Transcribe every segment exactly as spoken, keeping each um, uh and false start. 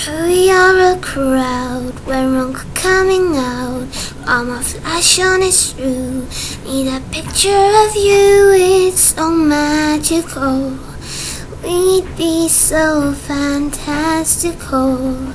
We are a crowd, we're wrong coming out. All my flash on is true. Need a picture of you, it's so magical. We'd be so fantastical.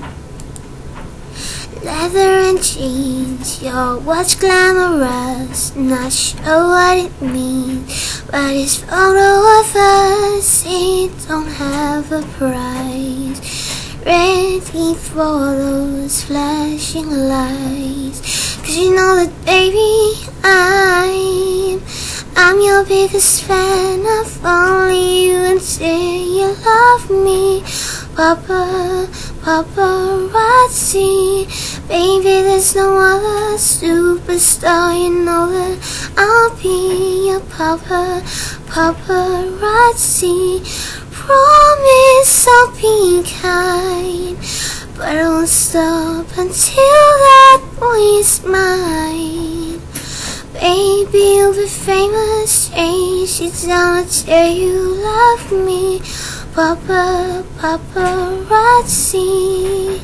Leather and jeans, your watch glamorous. Not sure what it means, but this photo of us, it don't have a price. Ready for those flashing lights, 'cause you know that baby, I'm I'm your biggest fan. I've only you and say you love me. Papa, paparazzi, baby, there's no other superstar. You know that I'll be your papa, paparazzi. Promise I'll be kind, but I won't stop until that boy is mine. Baby, you'll be famous, chase you down until you love me. Papa, paparazzi.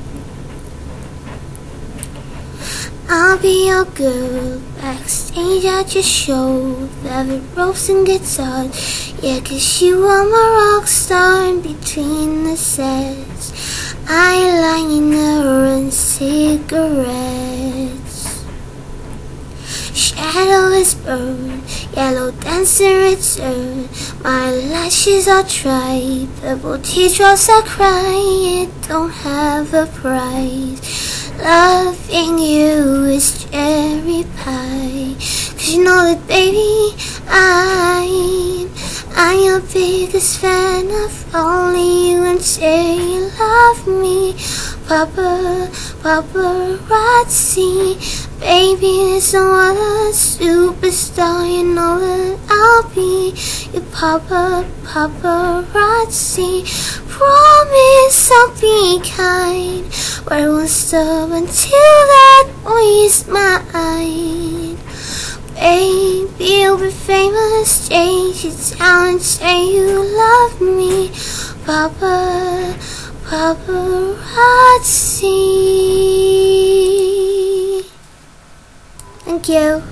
I'll be your girl, backstage at your show. Velvet ropes and guitars, yeah, 'cause you are my rock star. In between the sets, eyeliner and cigarettes. Shadow is burned, yellow dancing return. My lashes are dry, purple teardrops I cry. It don't have a price. Loving you is cherry pie, 'cause you know that baby, I'm I'm your biggest fan. I've only you and say you love me. Papa, paparazzi, baby, there's no other superstar. You know that I'll be your papa, paparazzi. Promise I'll be kind, but I won't stop until that boy is mine. Baby, you'll be famous, chase you down and say you love me. Papa, paparazzi. Thank you.